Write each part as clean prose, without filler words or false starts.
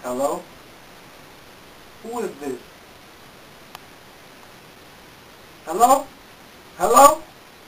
Hello? Who is this? Hello? Hello?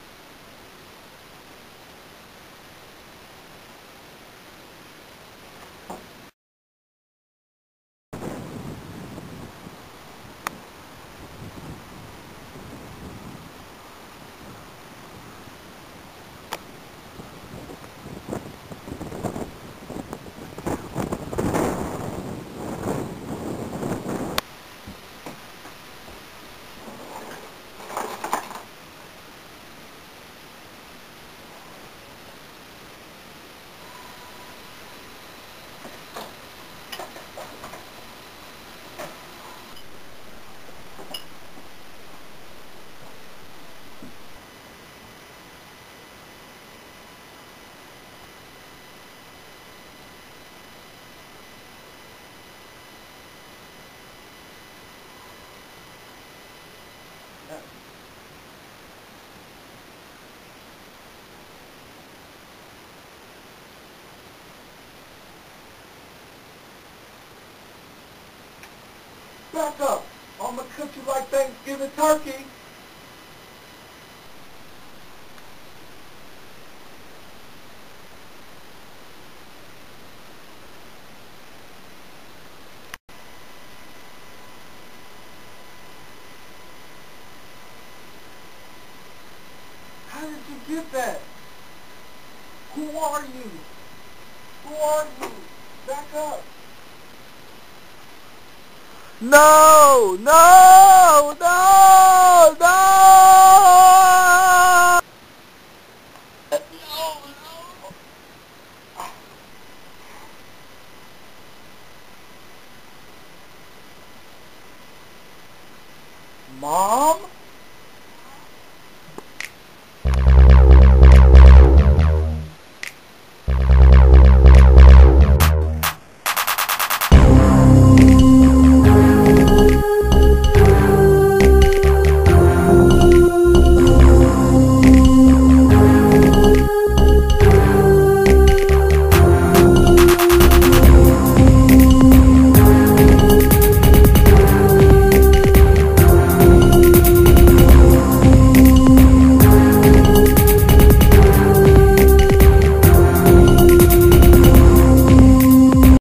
Back up! I'm gonna cook you like Thanksgiving turkey! How did you get that? Who are you? Who are you? Back up! No! No! No! No! Mom?